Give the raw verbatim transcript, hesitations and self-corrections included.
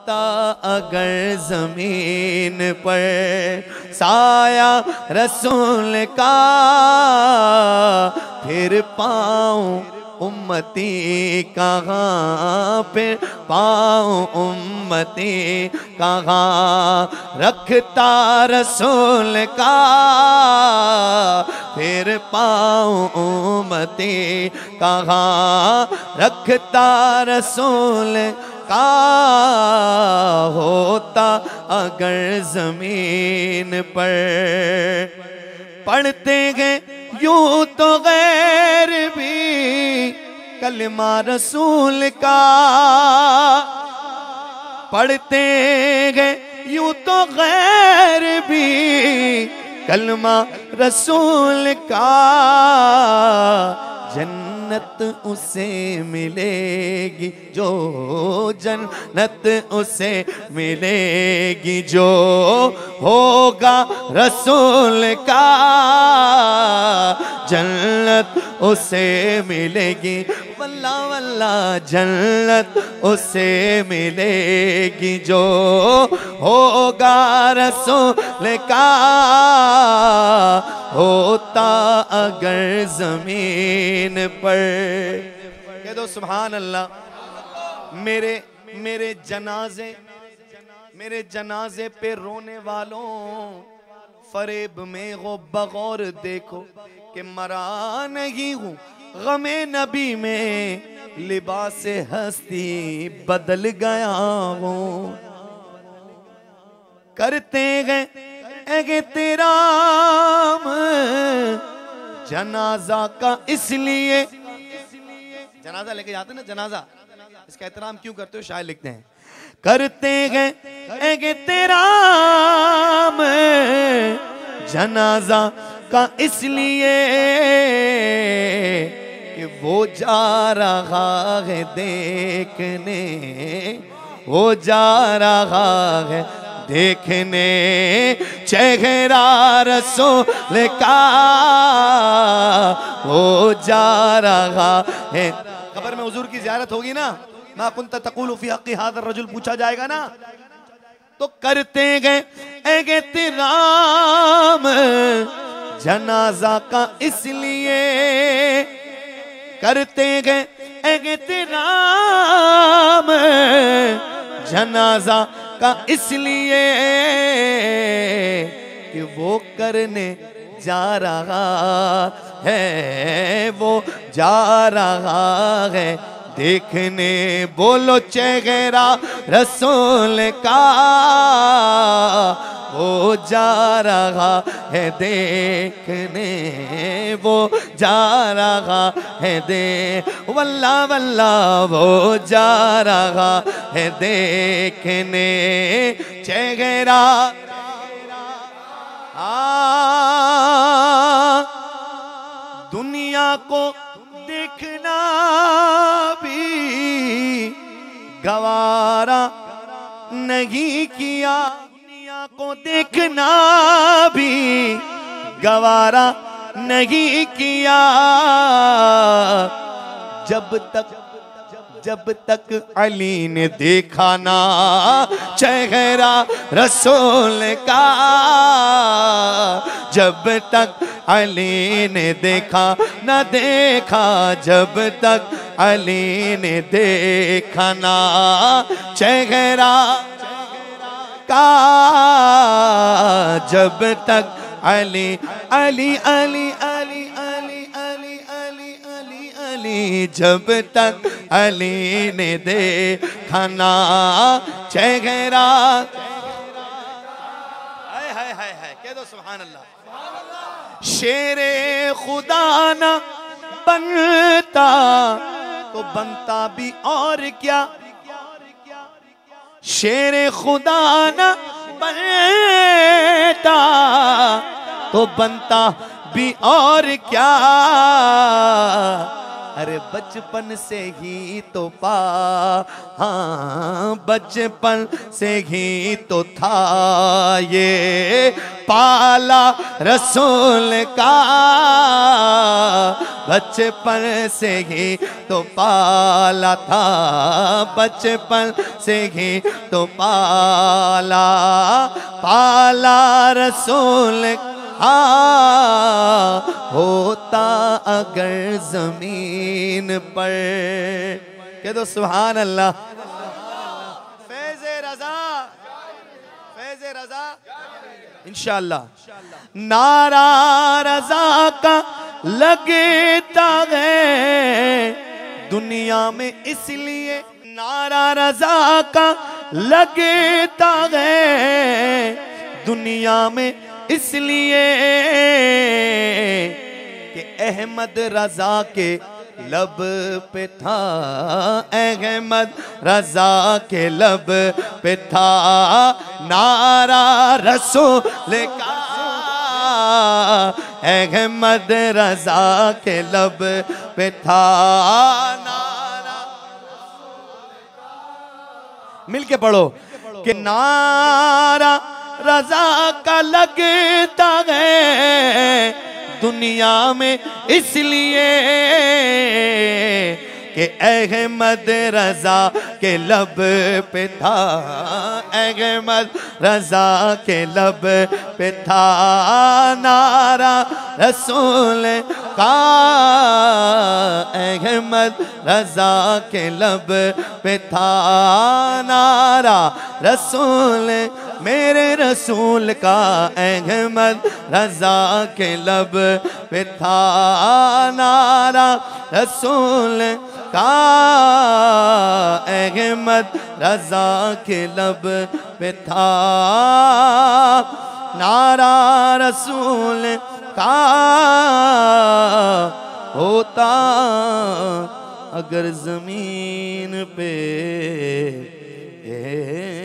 होता अगर जमीन पर साया रसूल का, फिर पाऊं उम्मती कहाँ, फिर पाऊं उम्मती कहाँ। रखता रसूल का, फिर पाऊं उम्मती कहाँ। रखता रसूल का होता अगर जमीन पर। पढ़ते गए यूं तो गैर भी कलमा रसूल का, पढ़ते गए यूं तो गैर भी कलमा रसूल का। जन्नत उसे मिलेगी जो, जन्नत उसे मिलेगी जो होगा रसूल का। जन्नत उसे मिलेगी, वल्ला वल्ला जन्नत उसे मिलेगी जो होगा रसूल का। होता अगर जमीन पर। कह दो सुभान अल्लाह। मेरे मेरे जनाजे मेरे जनाजे पे रोने वालों, फरेब में गो बगौर देखो कि मरा नहीं हूँ। गमे नबी में लिबास हस्ती बदल गया हूँ। करते गए एहतराम जनाजा का, इसलिए जनाजा लेके जाते ना, जनाजा इसका एहतराम क्यों करते हो? शायर लिखते हैं करते गए एहतराम जनाजा का, इसलिए कि वो जा रहा है देखने, वो जा रहा है देखने चेहरा रसूल का। वो जा रहा है। कब्र में हुजूर की ज़ियारत होगी ना, मा कुंत तक़ूलु फ़ी हक़्क़ि हाज़ा रजुल पूछा जाएगा ना, तो करते गए एहतराम जनाजा का, इसलिए करते गए एहतराम जनाजा का, इसलिए कि वो करने जा रहा है, वो जा रहा है देखने। बोलो चेहरा रसूल का, वो जा रहा है देखने, वो जा रहा है दे, वल्ला वल्ला वो जा रहा है देखने चेहरा। आ दुनिया को देखना भी गवारा नहीं किया, दुनिया को देखना भी गवारा नहीं किया। जब तक जब तक अली ने देखा ना चेहरा रसूल का, जब तक अली ने देखा ना देखा, जब तक अली ने देखा ना चेहरा का, जब तक अली अली अली अली अली अली अली अली अली, जब तक अली ने देखा ना चेहरा। हाय हाय हाय हाय, कह दो सुभान अल्लाह। शेरे खुदा ना बनता तो बनता भी और क्या, शेरे खुदा ना बनता तो बनता भी और क्या। अरे बचपन से ही तो पा, हाँ बचपन से ही तो था ये पाला रसूल का, बचपन से ही तो पाला था, बचपन से ही तो पाला पाला रसूल आ होता अगर जमीन पर। कह दो सुभान अल्लाह। फैज़े रज़ा, फैज़े रज़ा इंशाअल्लाह। नारा रज़ा का लगता है दुनिया में इसलिए, नारा रज़ा का लगता है दुनिया में इसलिए कि अहमद रज़ा के लब पे था, अहमद रज़ा के लब पे था नारा रसूल का, अहमद रज़ा के लब पे था नारा। मिलके पढ़ो कि नारा रज़ा का लगता है दुनिया में इसलिए कि अहमद रज़ा के लब पे था, अहमद रज़ा के लब पे था नारा रसूल का, अहमद रज़ा के लब पे था नारा रसूल, मेरे रसूल का अहमद रज़ा के लब पे था नारा रसूल का, अहमद रज़ा के लब पे था नारा रसूल का होता अगर ज़मीन पे